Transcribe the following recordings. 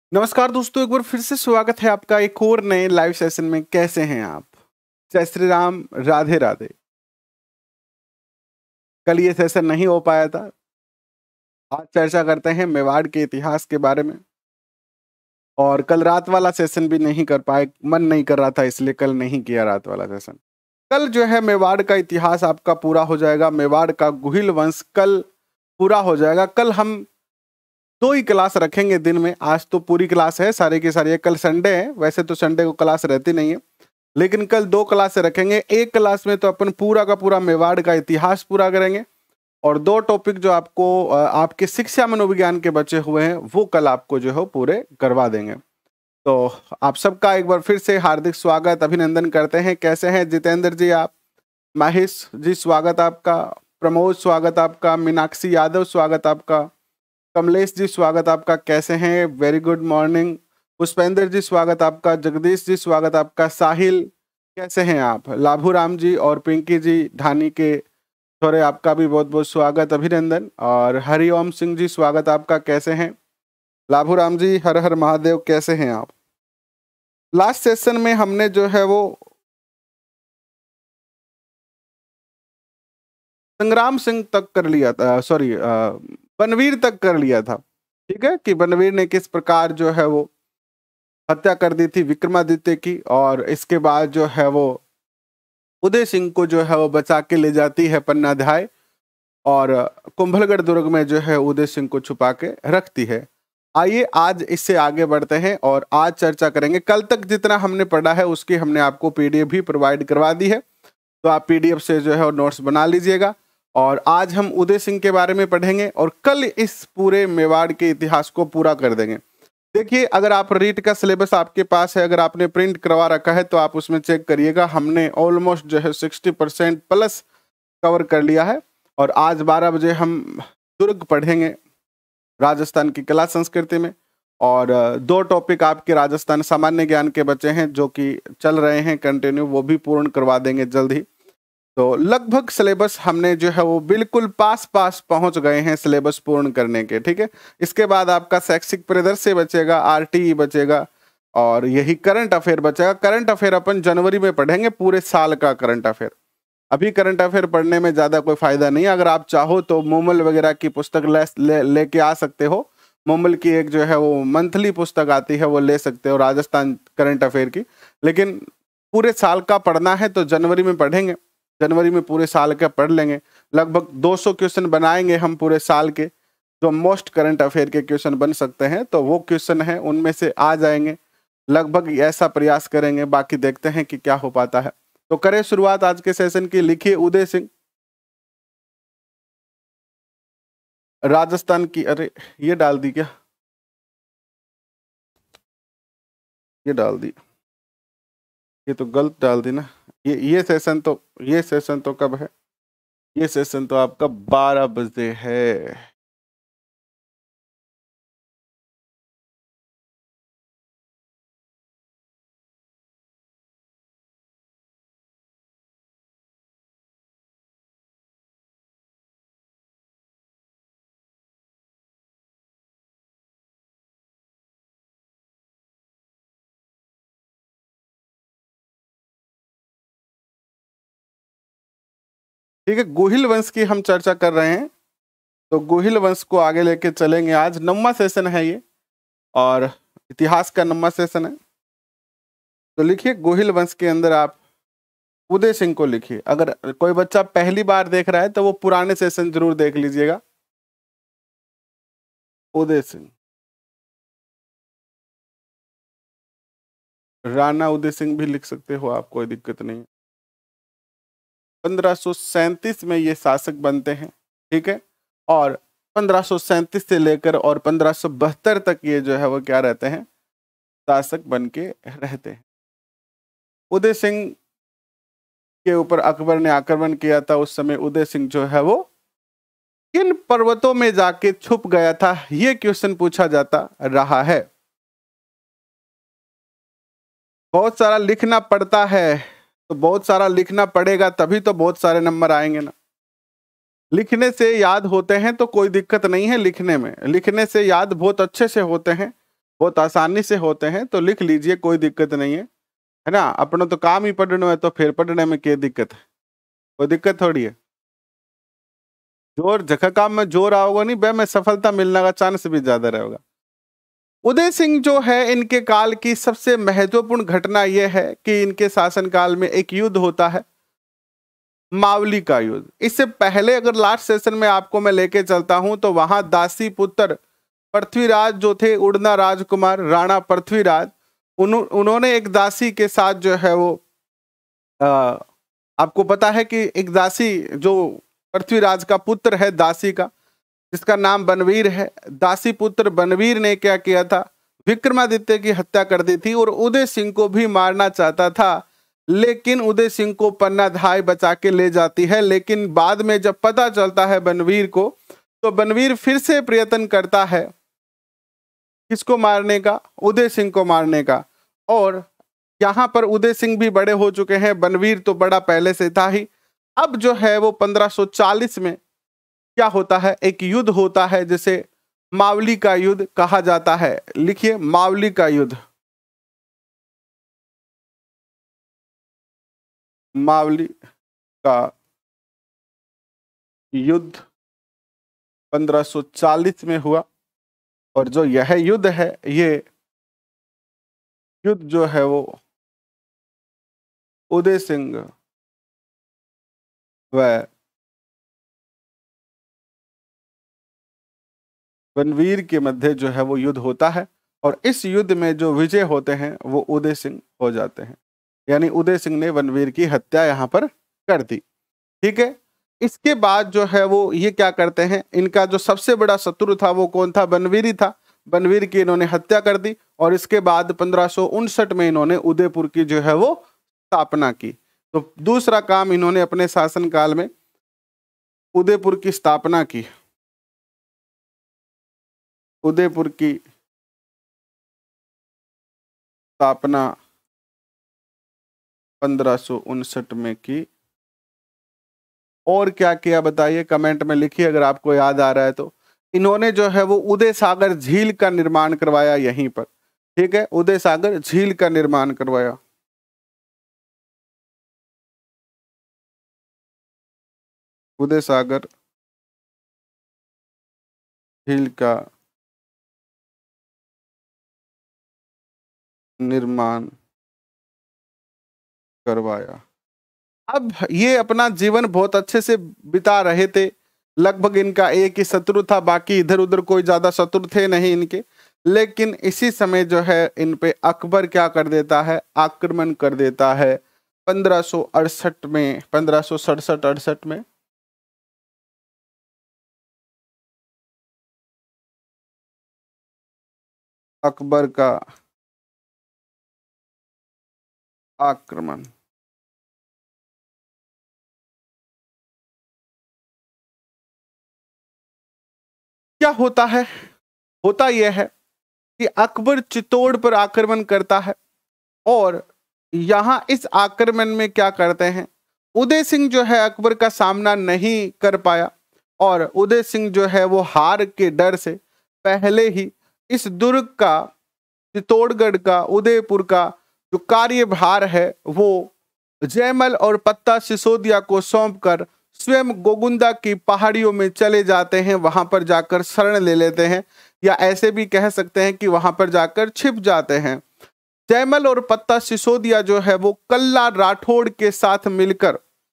नमस्कार दोस्तों, एक बार फिर से स्वागत है आपका एक और नए लाइव सेशन में। कैसे हैं आप? जय श्री राम, राधे राधे। कल ये सेशन नहीं हो पाया था। आज चर्चा करते हैं मेवाड़ के इतिहास के बारे में। और कल रात वाला सेशन भी नहीं कर पाए, मन नहीं कर रहा था, इसलिए कल नहीं किया रात वाला सेशन। कल जो है मेवाड़ का इतिहास आपका पूरा हो जाएगा। मेवाड़ का गुहिल वंश कल पूरा हो जाएगा। कल हम 2 ही क्लास रखेंगे दिन में। आज तो पूरी क्लास है, सारी की सारी। कल संडे है, वैसे तो संडे को क्लास रहती नहीं है, लेकिन कल 2 क्लास रखेंगे। एक क्लास में तो अपन पूरा का पूरा मेवाड़ का इतिहास पूरा करेंगे, और 2 टॉपिक जो आपको आपके शिक्षा मनोविज्ञान के बचे हुए हैं वो कल आपको जो है पूरे करवा देंगे। तो आप सबका एक बार फिर से हार्दिक स्वागत, अभिनंदन करते हैं। कैसे हैं जितेंद्र जी आप? महेश जी स्वागत आपका, प्रमोद स्वागत आपका, मीनाक्षी यादव स्वागत आपका, कमलेश जी स्वागत आपका। कैसे हैं? Very good morning. Pushpendra ji स्वागत आपका, जगदीश जी स्वागत आपका, साहिल कैसे हैं आप? लाभू राम जी और पिंकी जी ढानी के थोड़े, आपका भी बहुत बहुत स्वागत, अभिनंदन। और हरिओम सिंह जी स्वागत आपका। कैसे हैं? लाभू राम जी, हर हर महादेव। कैसे हैं आप? लास्ट सेशन में हमने जो है वो संग्राम सिंह तक कर लिया था, सॉरी बनवीर तक कर लिया था। ठीक है, कि बनवीर ने किस प्रकार जो है वो हत्या कर दी थी विक्रमादित्य की, और इसके बाद जो है वो उदय सिंह को जो है वो बचा के ले जाती है पन्नाध्याय, और कुंभलगढ़ दुर्ग में जो है उदय सिंह को छुपा के रखती है। आइए आज इससे आगे बढ़ते हैं और आज चर्चा करेंगे। कल तक जितना हमने पढ़ा है उसकी हमने आपको पीडीएफ भी प्रोवाइड करवा दी है, तो आप पीडीएफ से जो है वो नोट्स बना लीजिएगा। और आज हम उदय सिंह के बारे में पढ़ेंगे और कल इस पूरे मेवाड़ के इतिहास को पूरा कर देंगे। देखिए, अगर आप रीट का सिलेबस आपके पास है, अगर आपने प्रिंट करवा रखा है तो आप उसमें चेक करिएगा। हमने ऑलमोस्ट जो है 60% प्लस कवर कर लिया है। और आज 12 बजे हम दुर्ग पढ़ेंगे, राजस्थान की कला संस्कृति में। और 2 टॉपिक आपके राजस्थान सामान्य ज्ञान के बचे हैं जो कि चल रहे हैं कंटिन्यू, वो भी पूर्ण करवा देंगे जल्द ही। तो लगभग सिलेबस हमने जो है वो बिल्कुल पास पहुंच गए हैं सिलेबस पूर्ण करने के। ठीक है, इसके बाद आपका शैक्षिक परिदृश्य बचेगा, आरटीई बचेगा, और यही करंट अफेयर बचेगा। करंट अफेयर अपन जनवरी में पढ़ेंगे, पूरे साल का करंट अफेयर। अभी करंट अफेयर पढ़ने में ज़्यादा कोई फायदा नहीं है। अगर आप चाहो तो मोमल वगैरह की पुस्तक लेके आ सकते हो। मोमल की एक जो है वो मंथली पुस्तक आती है, वो ले सकते हो राजस्थान करंट अफेयर की। लेकिन पूरे साल का पढ़ना है तो जनवरी में पढ़ेंगे। जनवरी में पूरे साल का पढ़ लेंगे। लगभग 200 क्वेश्चन बनाएंगे हम पूरे साल के, जो मोस्ट करंट अफेयर के क्वेश्चन बन सकते हैं। तो वो क्वेश्चन हैं, उनमें से आ जाएंगे, लगभग ऐसा प्रयास करेंगे। बाकी देखते हैं कि क्या हो पाता है। तो करें शुरुआत आज के सेशन की। लिखिए उदय सिंह, राजस्थान की। अरे ये डाल दी क्या? ये डाल दी, ये तो गलत डाल दी ना। ये सेशन तो कब है? ये सेशन तो आपका 12 बजे है। ठीक है, गोहिल वंश की हम चर्चा कर रहे हैं, तो गोहिल वंश को आगे लेके चलेंगे। आज 9वां सेशन है ये, और इतिहास का 9वां सेशन है। तो लिखिए गोहिल वंश के अंदर आप उदय सिंह को लिखिए। अगर कोई बच्चा पहली बार देख रहा है तो वो पुराने सेशन जरूर देख लीजिएगा। उदय सिंह, राणा उदय सिंह भी लिख सकते हो आप, कोई दिक्कत नहीं। 1537 में ये शासक बनते हैं। ठीक है, और 1537 से लेकर और 1572 तक ये जो है वो क्या रहते हैं, शासक बन के रहते हैं। उदय सिंह के ऊपर अकबर ने आक्रमण किया था। उस समय उदय सिंह जो है वो किन पर्वतों में जाके छुप गया था, ये क्वेश्चन पूछा जाता रहा है। बहुत सारा लिखना पड़ता है, तो बहुत सारा लिखना पड़ेगा, तभी तो बहुत सारे नंबर आएंगे ना। लिखने से याद होते हैं तो कोई दिक्कत नहीं है। लिखने से याद बहुत अच्छे से होते हैं। बहुत आसानी से होते हैं, तो लिख लीजिए, कोई दिक्कत नहीं है ना। अपना तो काम ही पढ़ना है, तो फिर पढ़ने में क्या दिक्कत है, कोई दिक्कत थोड़ी है। जोर जगह काम में जोर आओगे नहीं बे में सफलता मिलने का चांस भी ज्यादा रहेगा। उदय सिंह जो है, इनके काल की सबसे महत्वपूर्ण घटना यह है कि इनके शासनकाल में एक युद्ध होता है, मावली का युद्ध। इससे पहले अगर लास्ट सेशन में आपको मैं लेके चलता हूं तो वहां दासी पुत्र पृथ्वीराज जो थे, उड़ना राजकुमार राणा पृथ्वीराज, उन्होंने एक दासी के साथ जो है वो आपको पता है कि एक दासी जो पृथ्वीराज का पुत्र है दासी का, जिसका नाम बनवीर है, दासी पुत्र बनवीर ने क्या किया था, विक्रमादित्य की हत्या कर दी थी और उदय सिंह को भी मारना चाहता था। लेकिन उदय सिंह को पन्नाधाय बचा के ले जाती है। लेकिन बाद में जब पता चलता है बनवीर को, तो बनवीर फिर से प्रयत्न करता है किसको मारने का, उदय सिंह को मारने का। और यहाँ पर उदय सिंह भी बड़े हो चुके हैं, बनवीर तो बड़ा पहले से था ही। अब जो है वो 1540 में क्या होता है, एक युद्ध होता है जिसे मावली का युद्ध कहा जाता है। लिखिए, मावली का युद्ध। मावली का युद्ध 1540 में हुआ। और जो यह युद्ध है, ये युद्ध जो है वो उदय सिंह व बनवीर के मध्य जो है वो युद्ध होता है। और इस युद्ध में जो विजय होते हैं वो उदय सिंह हो जाते हैं, यानी उदय सिंह ने बनवीर की हत्या यहाँ पर कर दी। ठीक है, इसके बाद जो है वो ये क्या करते हैं, इनका जो सबसे बड़ा शत्रु था वो कौन था, बनवीर ही था। बनवीर की इन्होंने हत्या कर दी और इसके बाद 1559 में इन्होंने उदयपुर की जो है वो स्थापना की। तो दूसरा काम इन्होंने अपने शासनकाल में उदयपुर की स्थापना की। उदयपुर की स्थापना 1559 में की। और क्या किया बताइए, कमेंट में लिखिए अगर आपको याद आ रहा है तो। इन्होंने जो है वो उदय सागर झील का निर्माण करवाया यहीं पर। ठीक है, उदय सागर झील का निर्माण करवाया। उदय सागर झील का निर्माण करवाया। अब ये अपना जीवन बहुत अच्छे से बिता रहे थे। लगभग इनका एक ही शत्रु था, बाकी इधर उधर कोई ज्यादा शत्रु थे नहीं इनके। लेकिन इसी समय जो है इन पे अकबर क्या कर देता है, आक्रमण कर देता है 1568 में, 1567-68 में। अकबर का आक्रमण। क्या होता है, होता यह है कि अकबर चित्तौड़ पर आक्रमण करता है और यहां इस आक्रमण में क्या करते हैं, उदय सिंह जो है अकबर का सामना नहीं कर पाया और उदय सिंह जो है वो हार के डर से पहले ही इस दुर्ग का, चित्तौड़गढ़ का, उदयपुर का जो कार्यभार है वो जयमल और पत्ता सिसोदिया को सौंपकर स्वयं गोगुंदा की पहाड़ियों में चले जाते हैं। वहां पर जाकर शरण ले लेते हैं, या ऐसे भी कह सकते हैं कि वहां पर जाकर छिप जाते हैं। जयमल और पत्ता सिसोदिया जो है वो कल्ला राठौड़ के साथ मिलकर,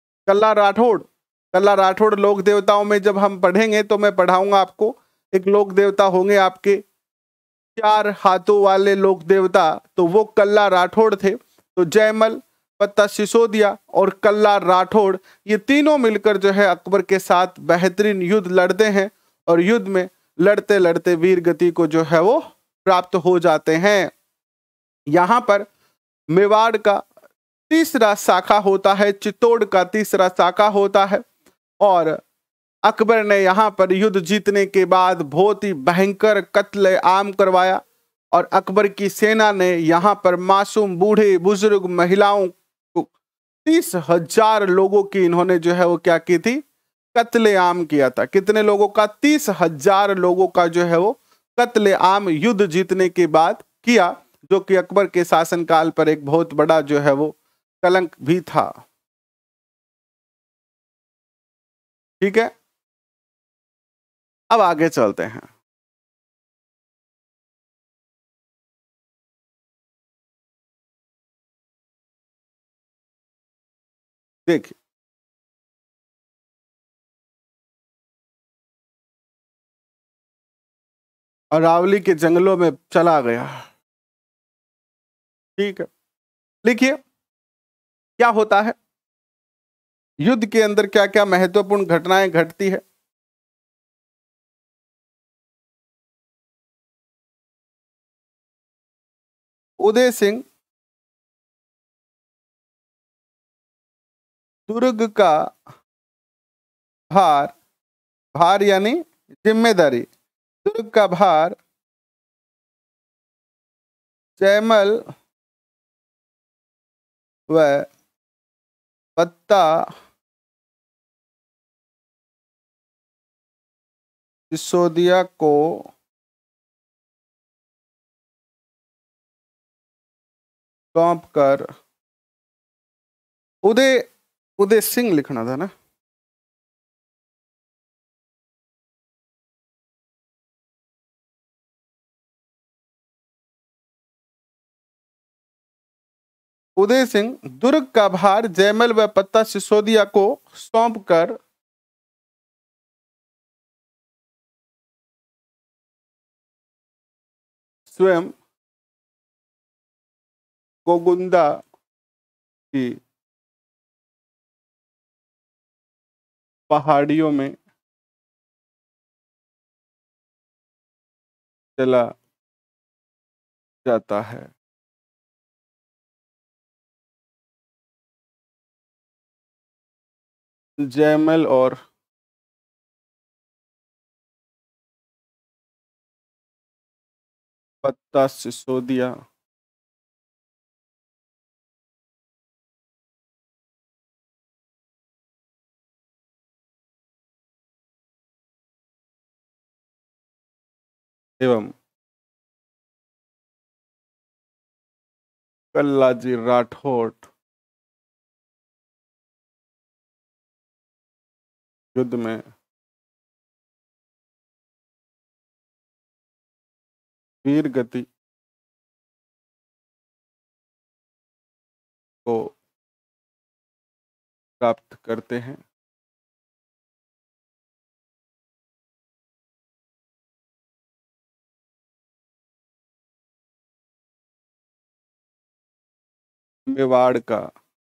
कल्ला राठौड़ लोक देवताओं में जब हम पढ़ेंगे तो मैं पढ़ाऊंगा आपको, एक लोक देवता होंगे आपके 4 हाथों वाले लोक देवता, तो वो कल्ला राठौड़ थे। तो जयमल, पत्ता सिसोदिया और कल्ला राठौड़, ये तीनों मिलकर जो है अकबर के साथ बेहतरीन युद्ध लड़ते हैं और युद्ध में लड़ते लड़ते वीर गति को जो है वो प्राप्त हो जाते हैं। यहां पर मेवाड़ का तीसरा शाखा होता है, चित्तौड़ का तीसरा शाखा होता है और अकबर ने यहाँ पर युद्ध जीतने के बाद बहुत ही भयंकर कत्ले आम करवाया और अकबर की सेना ने यहाँ पर मासूम, बूढ़े, बुजुर्ग, महिलाओं को 30,000 लोगों की इन्होंने जो है वो क्या की थी, कत्ले आम किया था। कितने लोगों का, 30,000 लोगों का जो है वो कत्ले आम युद्ध जीतने के बाद किया, जो कि अकबर के शासनकाल पर एक बहुत बड़ा जो है वो कलंक भी था। ठीक है, अब आगे चलते हैं। देखिए, अरावली के जंगलों में चला गया। ठीक है, लिखिए क्या होता है, युद्ध के अंदर क्या क्या महत्वपूर्ण घटनाएं घटती है। उदय सिंह दुर्ग का भार, भार यानी जिम्मेदारी, दुर्ग का भार जयमल व पत्ता सिसोदिया को सौंप कर, उदय उदय सिंह लिखना था ना, उदय सिंह दुर्ग का भार जयमल व पत्ता सिसोदिया को सौंप कर स्वयं गोगुंदा की पहाड़ियों में चला जाता है। जयमल और पत्ता सिसोदिया एवं कल्लाजी राठौड़ युद्ध में वीर गति को प्राप्त करते हैं। मेवाड़ का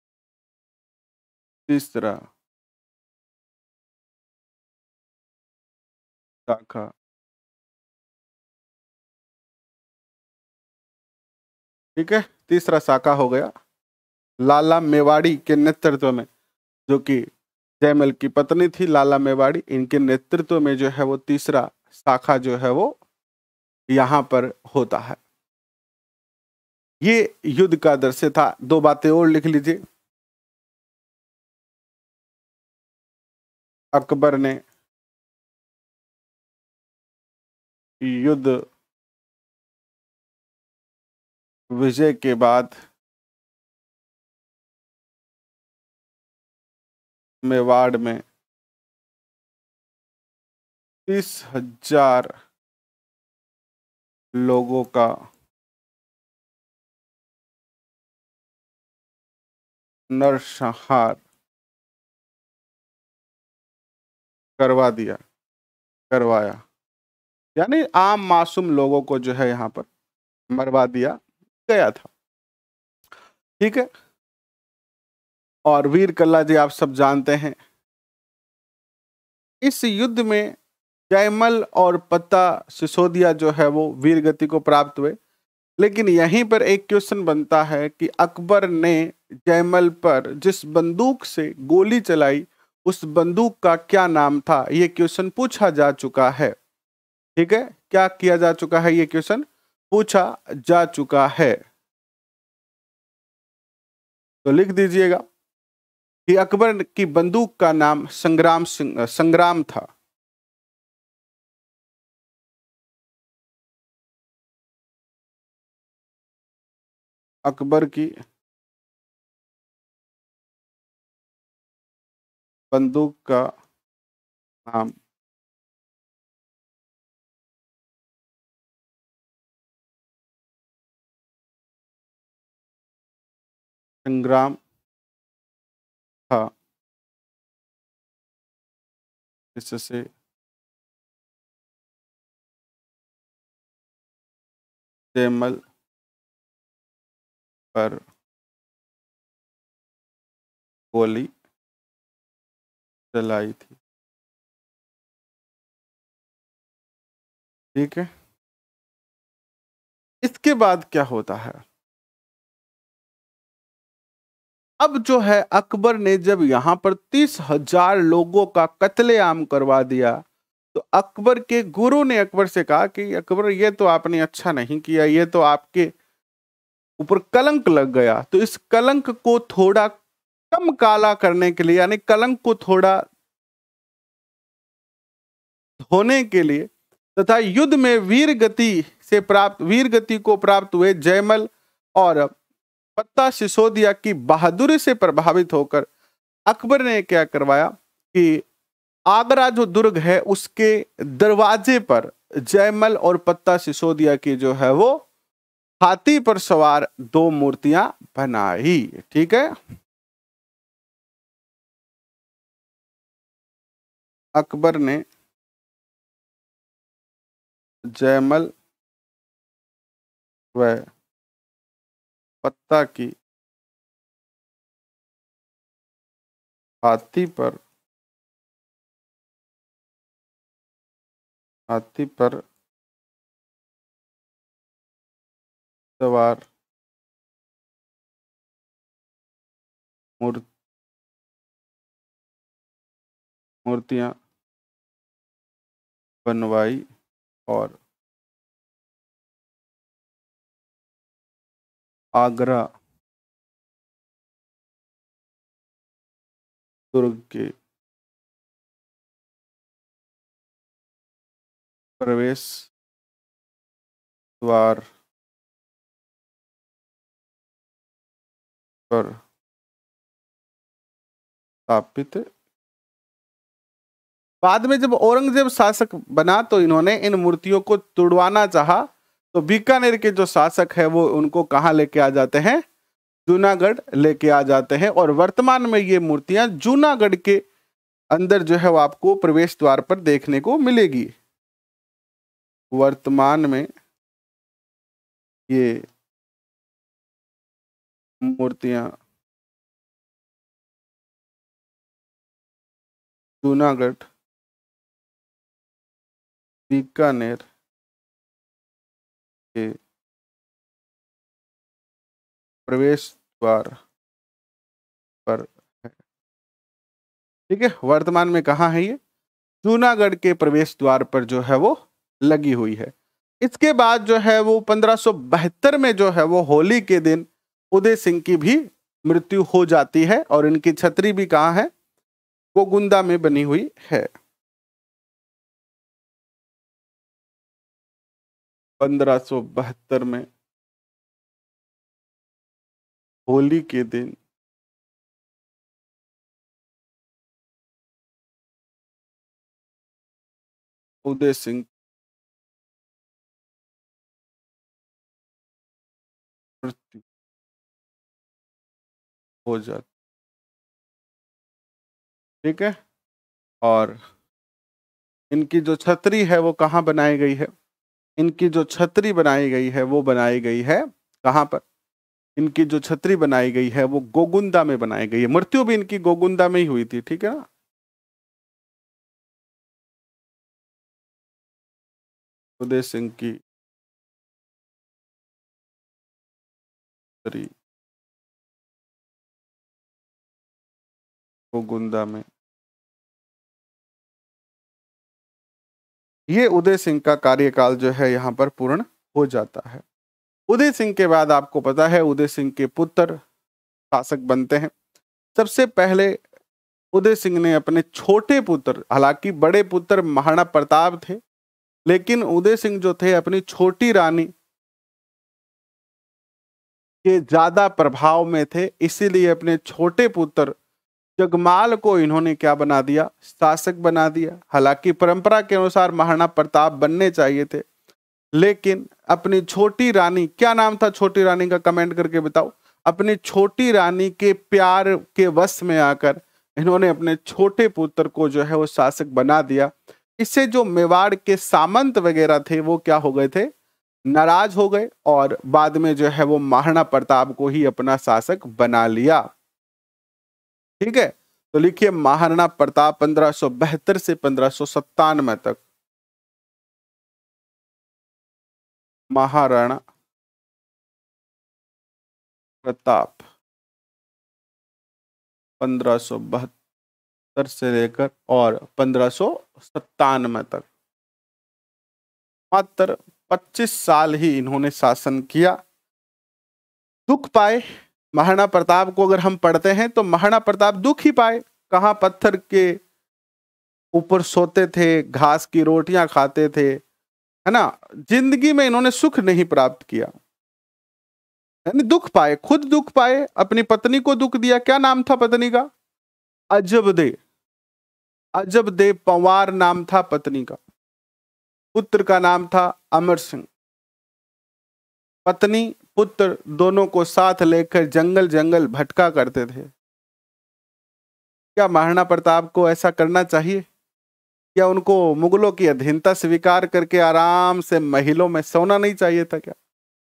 तीसरा शाखा ठीक है, तीसरा शाखा हो गया लाला मेवाड़ी के नेतृत्व में, जो कि जयमल की पत्नी थी लाला मेवाड़ी, इनके नेतृत्व में जो है वो तीसरा शाखा जो है वो यहां पर होता है। ये युद्ध का दृश्य था। दो बातें और लिख लीजिए। अकबर ने युद्ध विजय के बाद मेवाड़ में 30,000 लोगों का नरसंहार करवाया, यानी आम मासूम लोगों को जो है यहां पर मरवा दिया गया था। ठीक है, और वीर कल्ला जी आप सब जानते हैं, इस युद्ध में जयमल और पत्ता सिसोदिया जो है वो वीर गति को प्राप्त हुए। लेकिन यहीं पर एक क्वेश्चन बनता है कि अकबर ने जयमल पर जिस बंदूक से गोली चलाई उस बंदूक का क्या नाम था, ये क्वेश्चन पूछा जा चुका है। ठीक है, क्या किया जा चुका है, ये क्वेश्चन पूछा जा चुका है। तो लिख दीजिएगा कि अकबर की बंदूक का नाम संग्राम था। अकबर की बंदूक का नाम संग्राम था, जिससे जयमल पर गोली चलाई थी। ठीक है, इसके बाद क्या होता है? अब जो है अकबर ने जब यहां पर 30,000 लोगों का कत्लेआम करवा दिया, तो अकबर के गुरु ने अकबर से कहा कि अकबर, ये तो आपने अच्छा नहीं किया, ये तो आपके ऊपर कलंक लग गया। तो इस कलंक को थोड़ा कम काला करने के लिए, यानी कलंक को थोड़ा धोने के लिए, तथा युद्ध में वीर गति को प्राप्त हुए जयमल और पत्ता सिसोदिया की बहादुरी से प्रभावित होकर अकबर ने क्या करवाया कि आगरा जो दुर्ग है उसके दरवाजे पर जयमल और पत्ता सिसोदिया की जो है वो हाथी पर सवार 2 मूर्तियां बनाई। ठीक है, अकबर ने जयमल व पत्ता की हाथी पर सवार मूर्तियां बनवाई और आगरा दुर्ग के प्रवेश द्वार पर स्थापित। बाद में जब औरंगजेब शासक बना तो इन्होंने इन मूर्तियों को तुड़वाना चाहा, तो बीकानेर के जो शासक है वो उनको कहाँ लेके आ जाते हैं? जूनागढ़ लेके आ जाते हैं। और वर्तमान में ये मूर्तियां जूनागढ़ के अंदर जो है वो आपको प्रवेश द्वार पर देखने को मिलेगी। वर्तमान में ये मूर्तियां जूनागढ़, बीकानेर के प्रवेश द्वार पर है। ठीक है, वर्तमान में कहाँ है ये? जूनागढ़ के प्रवेश द्वार पर जो है वो लगी हुई है। इसके बाद जो है वो 1572 में जो है वो होली के दिन उदय सिंह की भी मृत्यु हो जाती है, और इनकी छतरी भी कहाँ है? गोगुंदा में बनी हुई है। 1572 में होली के दिन उदय सिंह मृत्यु हो जाती। ठीक है, और इनकी जो छतरी है वो कहाँ बनाई गई है? इनकी जो छतरी बनाई गई है वो बनाई गई है कहाँ पर? इनकी जो छतरी बनाई गई है वो गोगुंदा में बनाई गई है। मृत्यु भी इनकी गोगुंदा में ही हुई थी। ठीक है ना? उदय सिंह की छतरी गोगुंदा में। ये उदय सिंह का कार्यकाल जो है यहाँ पर पूर्ण हो जाता है। उदय सिंह के बाद आपको पता है उदय सिंह के पुत्र शासक बनते हैं। सबसे पहले उदय सिंह ने अपने छोटे पुत्र, हालांकि बड़े पुत्र महाराणा प्रताप थे, लेकिन उदय सिंह जो थे अपनी छोटी रानी के ज्यादा प्रभाव में थे, इसीलिए अपने छोटे पुत्र जगमाल को इन्होंने क्या बना दिया, शासक बना दिया। हालांकि परंपरा के अनुसार महाराणा प्रताप बनने चाहिए थे, लेकिन अपनी छोटी रानी, क्या नाम था छोटी रानी का, कमेंट करके बताओ। अपनी छोटी रानी के प्यार के वश में आकर इन्होंने अपने छोटे पुत्र को जो है वो शासक बना दिया। इससे जो मेवाड़ के सामंत वगैरह थे वो क्या हो गए थे, नाराज हो गए, और बाद में जो है वो महाराणा प्रताप को ही अपना शासक बना लिया। ठीक है, तो लिखिए महाराणा प्रताप 1572 से 1597 तक। महाराणा प्रताप 1572 से लेकर और 1597 तक, मात्र 25 साल ही इन्होंने शासन किया। दुख पाए महाराणा प्रताप को अगर हम पढ़ते हैं तो महाराणा प्रताप दुख ही पाए। कहाँ पत्थर के ऊपर सोते थे, घास की रोटियां खाते थे, है ना। जिंदगी में इन्होंने सुख नहीं प्राप्त किया, यानी दुख पाए, खुद दुख पाए, अपनी पत्नी को दुख दिया। क्या नाम था पत्नी का, अजबदे, अजबदे पंवार नाम था पत्नी का। पुत्र का नाम था अमर सिंह। पत्नी पुत्र दोनों को साथ लेकर जंगल जंगल भटका करते थे। क्या महाराणा प्रताप को ऐसा करना चाहिए? क्या उनको मुगलों की अधीनता स्वीकार करके आराम से महलों में सोना नहीं चाहिए था क्या?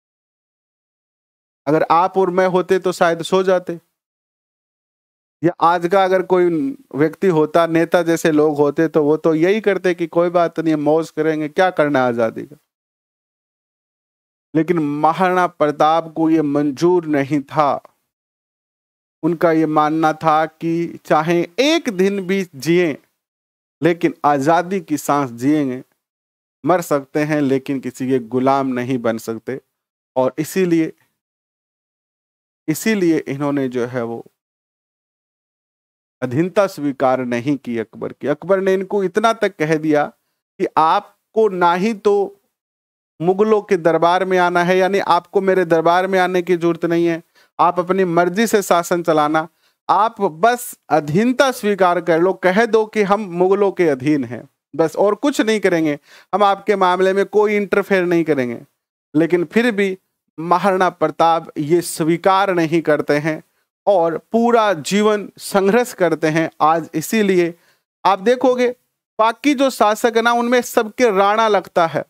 अगर आप और मैं होते तो शायद सो जाते, या आज का अगर कोई व्यक्ति होता, नेता जैसे लोग होते, तो वो तो यही करते कि कोई बात नहीं, मौज करेंगे, क्या करना आजादी का। लेकिन महाराणा प्रताप को ये मंजूर नहीं था। उनका ये मानना था कि चाहे एक दिन भी जिए, लेकिन आजादी की सांस जिएंगे, मर सकते हैं लेकिन किसी के गुलाम नहीं बन सकते। और इसीलिए इन्होंने जो है वो अधीनता स्वीकार नहीं की अकबर की। अकबर ने इनको इतना तक कह दिया कि आपको ना ही तो मुगलों के दरबार में आना है, यानी आपको मेरे दरबार में आने की जरूरत नहीं है, आप अपनी मर्जी से शासन चलाना, आप बस अधीनता स्वीकार कर लो, कह दो कि हम मुगलों के अधीन हैं, बस, और कुछ नहीं करेंगे, हम आपके मामले में कोई इंटरफेयर नहीं करेंगे। लेकिन फिर भी महाराणा प्रताप ये स्वीकार नहीं करते हैं और पूरा जीवन संघर्ष करते हैं। आज इसीलिए आप देखोगे बाकी जो शासक है ना, उनमें सबके राणा लगता है,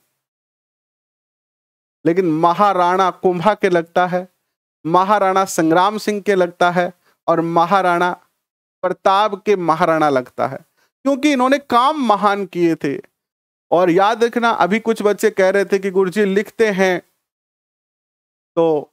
लेकिन महाराणा कुंभा के लगता है, महाराणा संग्राम सिंह के लगता है, और महाराणा प्रताप के महाराणा लगता है, क्योंकि इन्होंने काम महान किए थे। और याद रखना, अभी कुछ बच्चे कह रहे थे कि गुरुजी लिखते हैं तो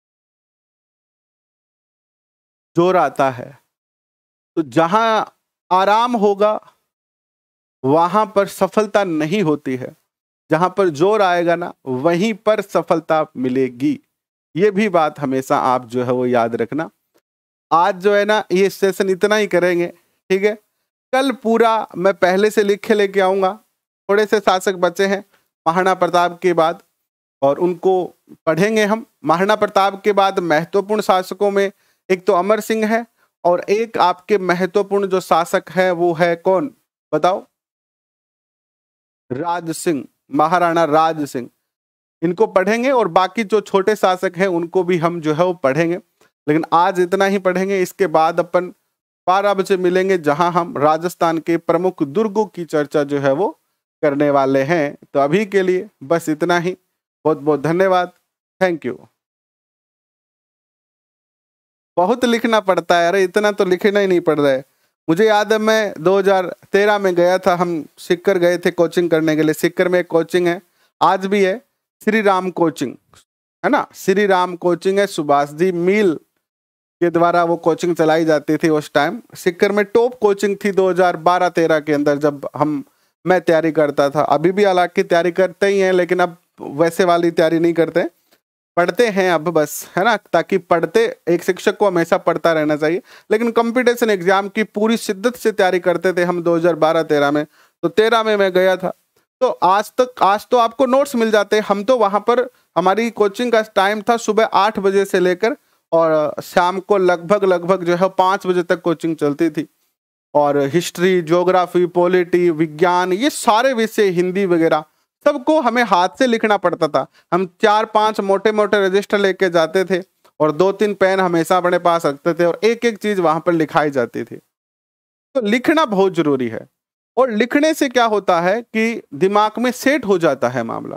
जोर आता है, तो जहां आराम होगा वहां पर सफलता नहीं होती है, जहां पर जोर आएगा ना वहीं पर सफलता मिलेगी। ये भी बात हमेशा आप जो है वो याद रखना। आज जो है ना ये सेशन इतना ही करेंगे, ठीक है। कल पूरा मैं पहले से लिख के लेके आऊंगा। थोड़े से शासक बचे हैं महाराणा प्रताप के बाद, और उनको पढ़ेंगे हम। महाराणा प्रताप के बाद महत्वपूर्ण शासकों में एक तो अमर सिंह है, और एक आपके महत्वपूर्ण जो शासक है वो है कौन, बताओ? राज सिंह, महाराणा राज सिंह। इनको पढ़ेंगे, और बाकी जो छोटे शासक हैं उनको भी हम जो है वो पढ़ेंगे। लेकिन आज इतना ही पढ़ेंगे। इसके बाद अपन 12 बजे मिलेंगे, जहां हम राजस्थान के प्रमुख दुर्गों की चर्चा जो है वो करने वाले हैं। तो अभी के लिए बस इतना ही। बहुत बहुत धन्यवाद। Thank you. बहुत लिखना पड़ता है, अरे इतना तो लिखना ही नहीं पड़ रहा है। मुझे याद है मैं 2013 में गया था, हम सिक्कर गए थे कोचिंग करने के लिए। सिक्कर में एक कोचिंग है, आज भी है, श्री राम कोचिंग, है ना। श्री राम कोचिंग है, सुभाष जी मील के द्वारा वो कोचिंग चलाई जाती थी। उस टाइम सिक्कर में टॉप कोचिंग थी 2012-13 के अंदर, जब मैं तैयारी करता था। अभी भी हालांकि तैयारी करते ही हैं, लेकिन अब वैसे वाली तैयारी नहीं करते, पढ़ते हैं अब बस, है ना। ताकि पढ़ते, एक शिक्षक को हमेशा पढ़ता रहना चाहिए। लेकिन कंपटीशन एग्जाम की पूरी शिद्दत से तैयारी करते थे हम 2012-13 में। तो 13 में मैं गया था। तो आज तो आपको नोट्स मिल जाते हैं। हम तो वहां पर हमारी कोचिंग का टाइम था सुबह 8 बजे से लेकर और शाम को लगभग जो है 5 बजे तक कोचिंग चलती थी। और हिस्ट्री, ज्योग्राफी, पॉलिटी, विज्ञान, ये सारे विषय, हिंदी वगैरह सबको हमें हाथ से लिखना पड़ता था। हम 4-5 मोटे मोटे रजिस्टर लेके जाते थे और 2-3 पेन हमेशा अपने पास रखते थे और एक एक चीज वहां पर लिखाई जाती थी। तो लिखना बहुत जरूरी है और लिखने से क्या होता है कि दिमाग में सेट हो जाता है मामला।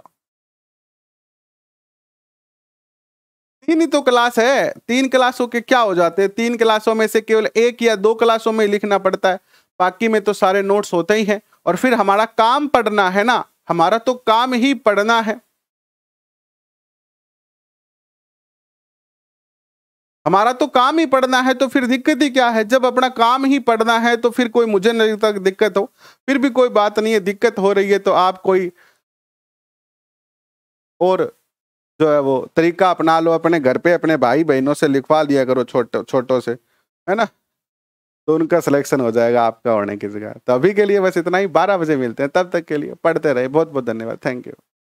3 ही तो क्लास है, 3 क्लासों के क्या हो जाते हैं, 3 क्लासों में से केवल 1 या 2 क्लासों में लिखना पड़ता है, बाकी में तो सारे नोट्स होते ही हैं। और फिर हमारा काम पढ़ना है ना, हमारा तो काम ही पढ़ना है। हमारा तो काम ही पढ़ना है, तो फिर दिक्कत ही क्या है? जब अपना काम ही पढ़ना है तो फिर कोई, मुझे नहीं तक दिक्कत हो, फिर भी कोई बात नहीं है। दिक्कत हो रही है तो आप कोई और जो है वो तरीका अपना लो, अपने घर पे अपने भाई बहनों से लिखवा लिया करो, छोटो छोटों से, है ना, तो उनका सिलेक्शन हो जाएगा आपका होने की जगह। तो अभी के लिए बस इतना ही, 12 बजे मिलते हैं, तब तक के लिए पढ़ते रहे। बहुत बहुत धन्यवाद, थैंक यू।